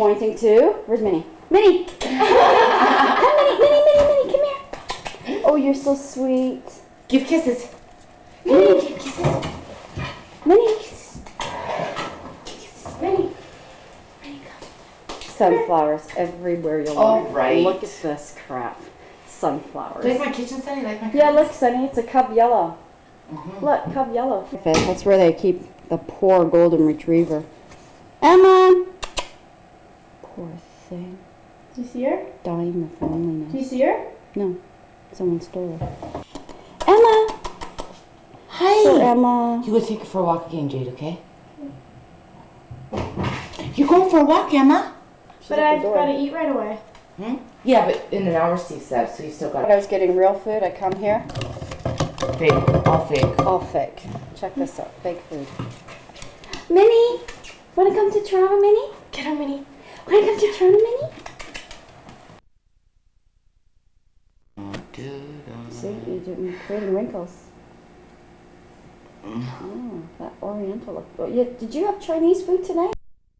pointing to? Where's Minnie? Minnie! Come, Minnie, come here. Oh, you're so sweet. Give kisses. Minnie, give kisses. Minnie. Kisses. Minnie. Minnie, come. Sunflowers everywhere you look. All right. Look at this crap. Sunflowers. Like my kitchen, Sunny? Like my kitchen? Yeah, look, Sunny, it's a cub yellow. Look, cub yellow. That's where they keep the poor golden retriever. Emma! Poor thing. Do you see her? Dying of loneliness. Do you see her? No, someone stole her. Emma! Hi. Poor Emma. You go take her for a walk again, Jade, okay? You're going for a walk, Emma? But I've got to eat right away. Hmm? Yeah, but in an hour, Steve said, so you still got When I was getting real food, I come here. fake. All fake. All fake. Check this out. Fake food. Minnie! Want to come to Toronto, Minnie? Get her, Minnie. Want to come to Toronto, Minnie? See, you're creating wrinkles. Oh, that oriental look. Oh, yeah, did you have Chinese food tonight?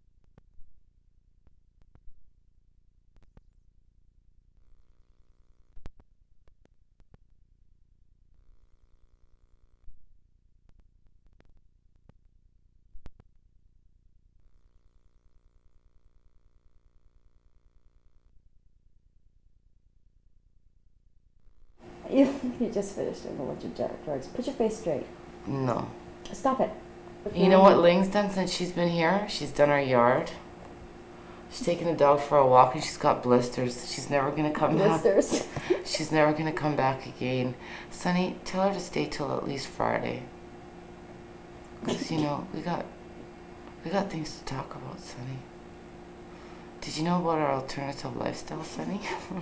You just finished doing a bunch of drugs. Put your face straight. No. Stop it. You know what Ling's done since she's been here? She's done our yard. She's taken the dog for a walk and she's got blisters. She's never going to come Blisters. back. She's never going to come back again. Sonny, tell her to stay till at least Friday. Because, you know, we got things to talk about, Sonny. Did you know about our alternative lifestyle, Sonny?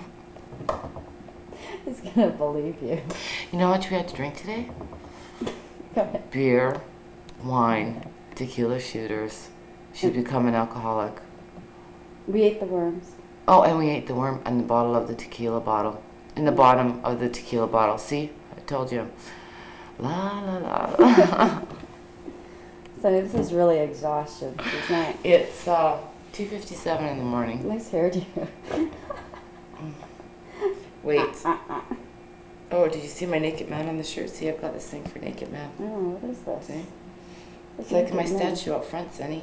He's gonna believe you. You know how much we had to drink today? Go ahead. Beer, wine, tequila shooters. She's become an alcoholic. We ate the worms. Oh, and we ate the worm and the bottle of the tequila bottle. In the bottom of the tequila bottle. See? I told you. La la la. So this is really exhaustion. She's not. It's 2:57 in the morning. Nice hairdo. Wait. Oh, did you see my Naked Man on the shirt? See, I've got this thing for Naked Man. Oh, what is this? See? What's It's like my Naked Man? statue up front, Sonny.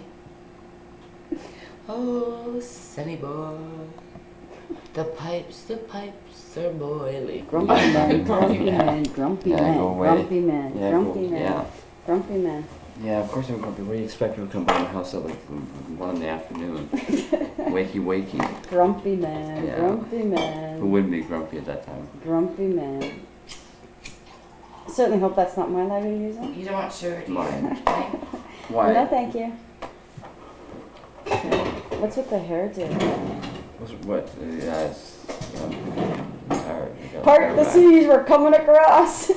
Oh, Sonny boy. The pipes are boiling. Grumpy man, grumpy man, grumpy Yeah, man, go away. grumpy man, Yeah, grumpy go- man, yeah. grumpy man. Yeah, of course I'm grumpy. What do you expect me to come by my house at like 1 in the afternoon? wakey. Grumpy man, Yeah. grumpy man. Who wouldn't be grumpy at that time? Grumpy man. I certainly hope that's not my light you're using. You don't want sugar, do you? Mine. Right? Why? No, thank you. What's with the hairdo? What? Yeah, it's, I'm tired. I got Part hair the back. seas we're coming across.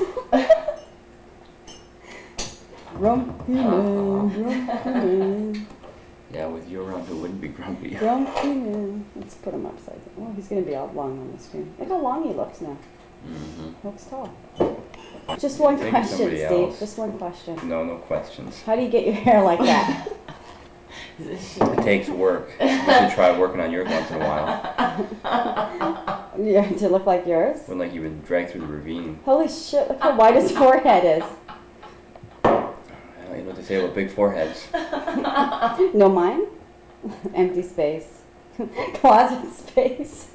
Grumpy man, grumpy man, Yeah, with you around, who wouldn't be grumpy? grumpy man. Let's put him upside down. Oh, he's going to be all long on the screen. Look how long he looks now. Mm-hmm. Looks tall. Just one Take question, somebody Steve. else. Just one question. No questions. How do you get your hair like that? It takes work. You should try working on yours once in a while. Yeah, to look like yours? When like you've been dragged through the ravine. Holy shit, look how wide his forehead is. You know what they say about big foreheads. No, mine? Empty space. Closet space.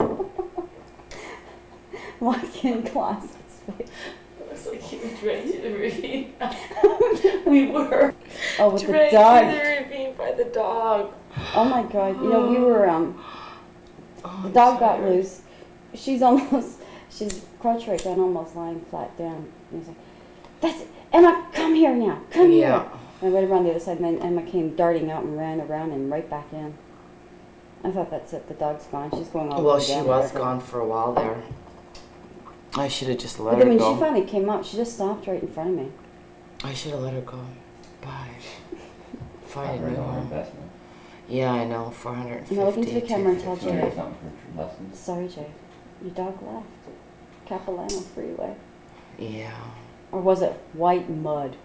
Walk-in closet space. It was like you were dragged to the ravine. We were. Oh, with the Dragged dog. to the ravine by the dog. Oh my god, you know, we were, the dog got loose. She's crouched right down, almost lying flat down. And he's like, that's it. Emma, come here now, come here. Yeah. And I went around the other side, and then Emma came darting out and ran around and right back in. I thought that's it, the dog's gone. She's going all the Well, way she down was there. gone for a while there. I should have just let But then her when go. she finally came out, she just stopped right in front of me. I should have let her go. Bye. Find a Not new really our home. investment. Yeah, I know. 450. Now look into the camera and tell So Jay. it's something for lessons. Sorry, Jay. Your dog left. Capilano Freeway. Yeah. Or was it White Mud?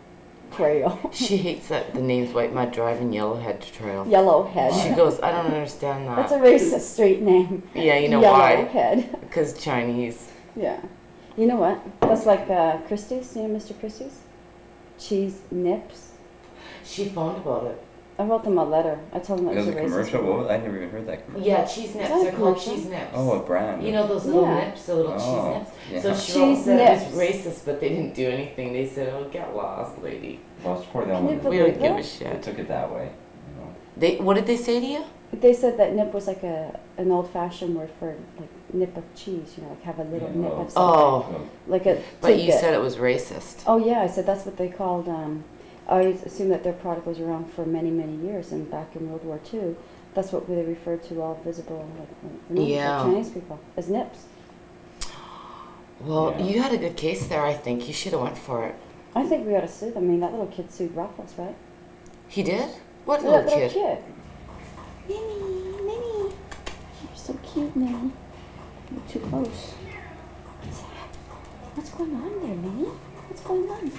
Trail. She hates that the name's White Mud Drive and Yellowhead Trail. Yellowhead. She goes, I don't understand that. That's a racist street name. Yeah, you know why? Yellowhead. Because Chinese. Yeah. You know what? That's like Christie's. You know Mr. Christie's? Cheese Nips. She phoned about it. I wrote them a letter. I told them it It was was a a racist. commercial? What was, I never even heard that commercial. Yeah, cheese nips. that a They're called commercial? cheese nips. Oh, a brand. You know those little Yeah. nips, the little Oh, cheese nips? yeah. So she Cheese said nips. it was racist, but they didn't do anything. They said, oh, get lost, lady. Well, it's probably the Can you only put We don't the- give a they shit. took it that way. You know. What did they say to you? They said that nip was like an old-fashioned word for like nip of cheese. You know, like have a little Yeah, nip oh. of something. Oh, So, Like a but you tidbit. said it was racist. Oh yeah, I said that's what they called. I always assumed that their product was around for many, many years, and back in World War II, that's what they referred to all visible, like Yeah. Chinese people as nips. Well, Yeah. you had a good case there, I think. You should have went for it. I think we ought to sue them. I mean, that little kid sued Ruffles, right? He did? What That little kid? Minnie, Minnie, you're so cute, Minnie. You're too close. What's going on there, Minnie? What's going on?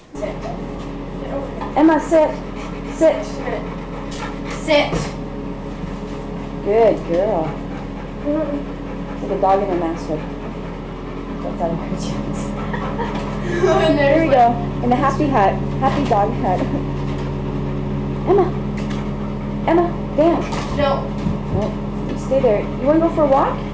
Emma, sit. Sit. Sit. Good girl. Like a dog in a mask. That's out of her chance. And There we go. In the happy hut. Happy dog hut. Emma. Emma, Dan. No. No, you stay there. You want to go for a walk?